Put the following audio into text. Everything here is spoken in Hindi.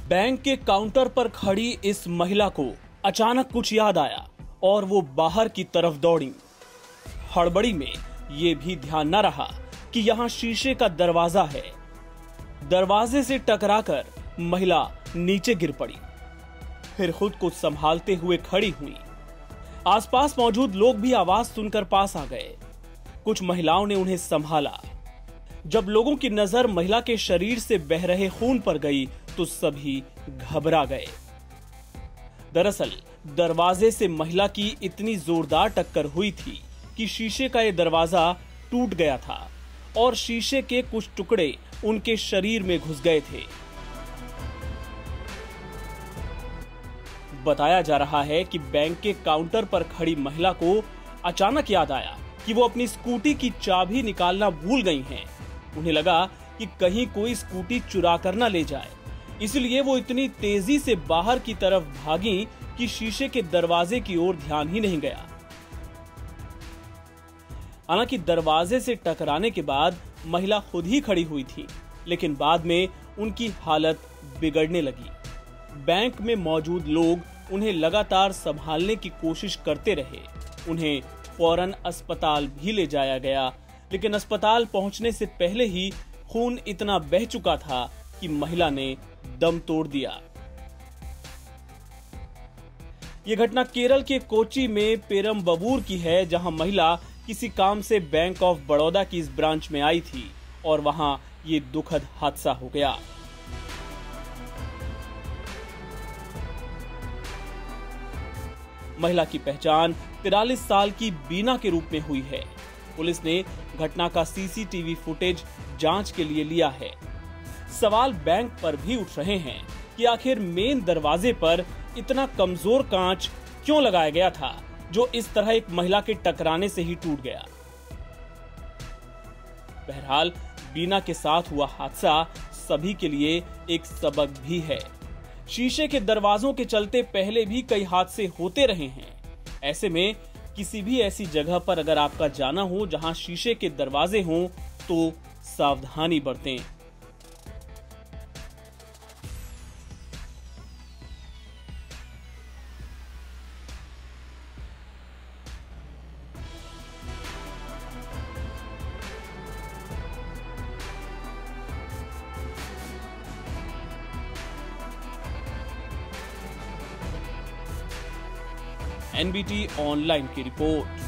बैंक के काउंटर पर खड़ी इस महिला को अचानक कुछ याद आया और वो बाहर की तरफ दौड़ी। हड़बड़ी में ये भी ध्यान न रहा कि यहाँ शीशे का दरवाजा है। दरवाजे से टकराकर महिला नीचे गिर पड़ी, फिर खुद को संभालते हुए खड़ी हुई। आसपास मौजूद लोग भी आवाज सुनकर पास आ गए। कुछ महिलाओं ने उन्हें संभाला। जब लोगों की नजर महिला के शरीर से बह रहे खून पर गई तो सभी घबरा गए। दरअसल दरवाजे से महिला की इतनी जोरदार टक्कर हुई थी कि शीशे का यह दरवाजा टूट गया था और शीशे के कुछ टुकड़े उनके शरीर में घुस गए थे। बताया जा रहा है कि बैंक के काउंटर पर खड़ी महिला को अचानक याद आया कि वो अपनी स्कूटी की चाबी निकालना भूल गई हैं। उन्हें लगा कि कहीं कोई स्कूटी चुरा कर न ले जाए, इसलिए वो इतनी तेजी से बाहर की तरफ भागी कि शीशे के दरवाजे की ओर ध्यान ही नहीं गया। हालांकि दरवाजे से टकराने के बाद महिला खुद ही खड़ी हुई थी, लेकिन बाद में उनकी हालत बिगड़ने लगी। बैंक में मौजूद लोग उन्हें लगातार संभालने की कोशिश करते रहे। उन्हें फौरन अस्पताल भी ले जाया गया, लेकिन अस्पताल पहुंचने से पहले ही खून इतना बह चुका था कि महिला ने दम तोड़ दिया। यह घटना केरल के कोच्चि में पेरम्बवूर की है, जहां महिला किसी काम से बैंक ऑफ बड़ौदा की इस ब्रांच में आई थी और वहां ये दुखद हादसा हो गया। महिला की पहचान 43 साल की बीना के रूप में हुई है। पुलिस ने घटना का सीसीटीवी फुटेज जांच के लिए लिया है। सवाल बैंक पर भी उठ रहे हैं कि आखिर मेन दरवाजे पर इतना कमजोर कांच क्यों लगाया गया था, जो इस तरह एक महिला के टकराने से ही टूट गया। बहरहाल बीना के साथ हुआ हादसा सभी के लिए एक सबक भी है। शीशे के दरवाजों के चलते पहले भी कई हादसे होते रहे हैं। ऐसे में किसी भी ऐसी जगह पर अगर आपका जाना हो जहां शीशे के दरवाजे हों तो सावधानी बरतें। NBT ऑनलाइन की रिपोर्ट।